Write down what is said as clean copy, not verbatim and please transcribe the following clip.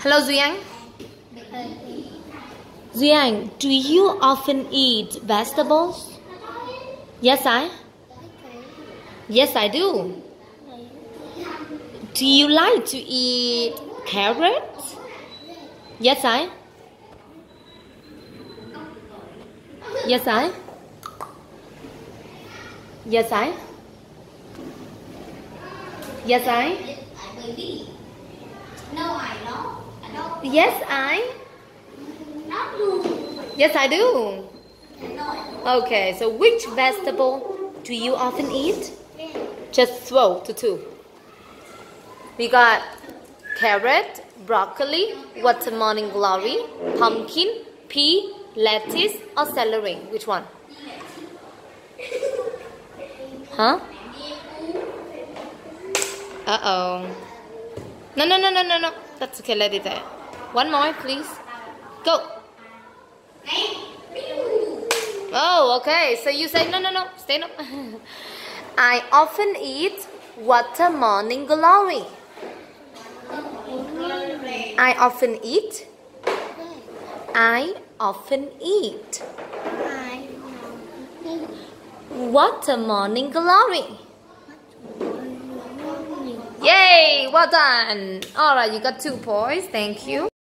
Hello Duy Anh. Duy Anh, do you often eat vegetables? Yes, Yes, I do. Do you like to eat carrots? Yes, Yes, Yes, Yes, Yes, Yes, I do. Okay, so which vegetable do you often eat? Just throw to two. We got carrot, broccoli, watermelon glory, pumpkin, pea, lettuce, or celery. Which one? Huh? Uh-oh. No. That's okay, let it there. One more, please. Go. Oh, okay. So you say no. Stay no. I often eat watermelon glory. I often eat watermelon glory. Yay! Well done. Alright, you got 2 points. Thank you.